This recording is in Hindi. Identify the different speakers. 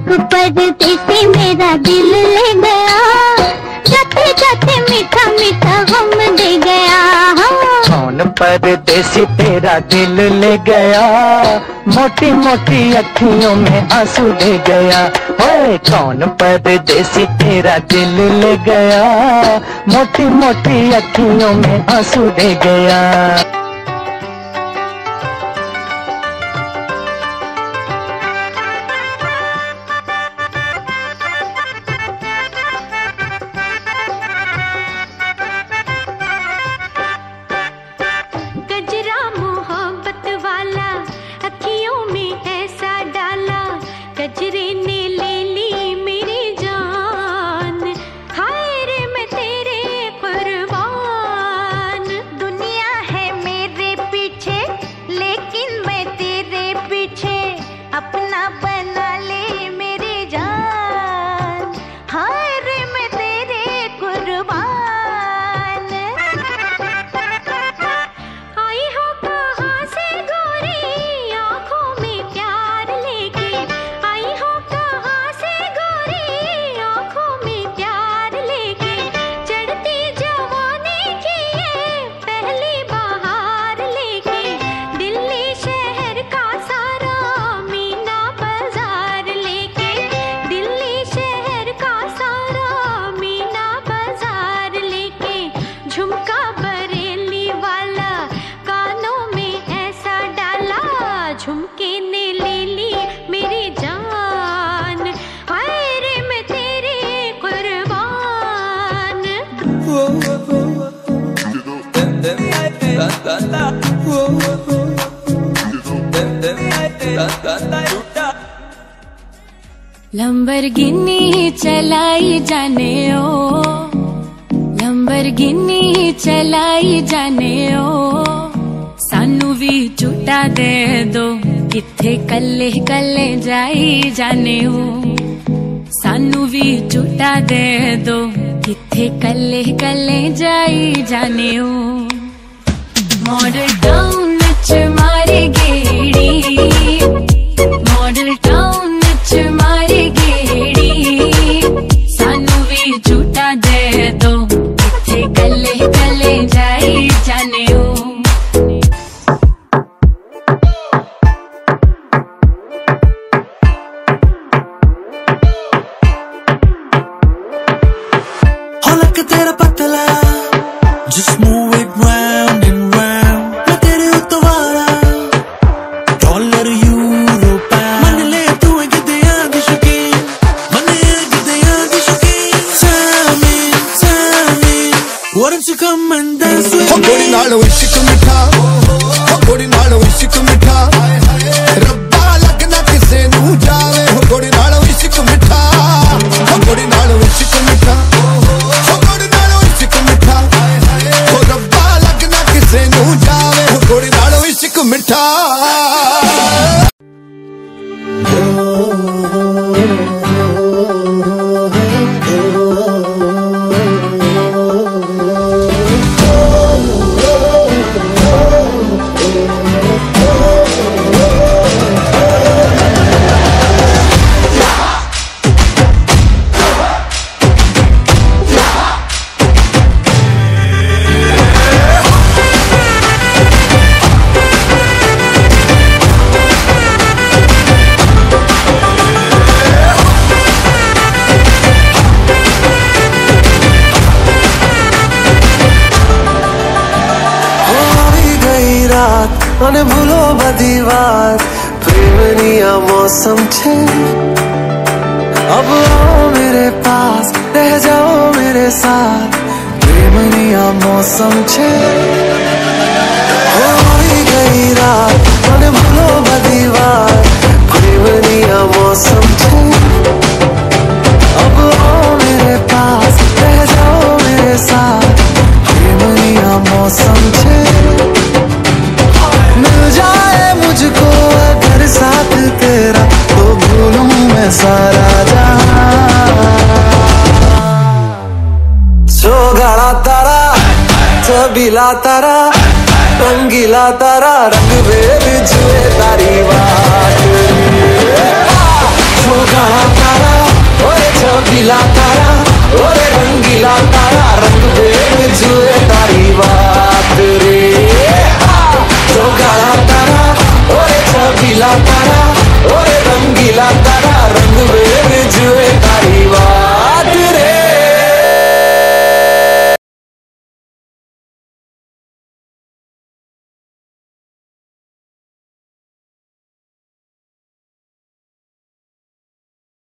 Speaker 1: परदेसी मेरा दिल ले गया, जाते जाते मीठा मीठा गम दे गया।
Speaker 2: कौन परदेसी तेरा दिल ले गया, मोटी मोटी अखियों में आंसू दे गया। ओए कौन परदेसी तेरा दिल ले गया, मोटी मोटी अखियों में आंसू दे गया।
Speaker 1: गजरे ने ले ली मेरी जान, हाय रे मैं तेरे कुर्बान। दुनिया है मेरे पीछे लेकिन मैं तेरे पीछे, अपना बना ले मेरी जान, हाय रे मैं तेरे कुर्बान। आई हो कहाँ से गोरी आँखों में प्यार लेके, झुमके ने ले ली मेरी जान, हाय रे मैं तेरे कुर्बान। लंबरगिनी चलाई जाने ओ, लंबरगिनी चलाई जाने ओ, सानू भी झूठा दे दो, किथे कल्ले कल्ले जाई जाने हो। सानू भी झूठा दे दो, किथे कल्ले कल्ले जाई जाने हो। मॉडल टाउन च मारे गेड़ी, मॉडल टाउन च मारे गेड़ी, सानू भी झूठा दे दो, किथे कल्ले कल्ले जाई जाने हो।
Speaker 3: तेरा पतला just move it round and round, मैं तेरे उतवारा डॉलर यूरो पाउंड, मन ले तू है गिद्दियां दी शौकीन, मन है गिद्दियां दी शौकीन। Sammy, why don't you come and dance with me?
Speaker 4: गोरी नाल इश्क मिठा, गोरी नाल इश्क मिठा, रब्बा लगना किसे नू जावे। गोरी नाल इश्क मिठा, गोरी नाल इश्क मिठा, गोरी नाल इश्क मिठा।
Speaker 3: મને ભૂલો બધી વાત, પ્રેમની આ मौसम छे, अब आओ मेरे पास, रह जाओ मेरे साथ, प्रेमनी आ मौसम छे। होई गई रात, મને ભૂલો બધી વાત, प्रेमनी आ मौसम छे, अब आओ मेरे पास, रह जाओ मेरे साथ, प्रेमनी आ मौसम छे। मिल जाए मुझको अगर साथ तेरा, तो भूलूं मैं सारा जहां। सोगाड़ा तारा, छबीला तारा, रंगीला तारा, रंग वे बिछुए तारी बात। सोगाड़ा रंगीला तारा, ओरे रंगीला तारा, रंग दे जुए तारी वाह।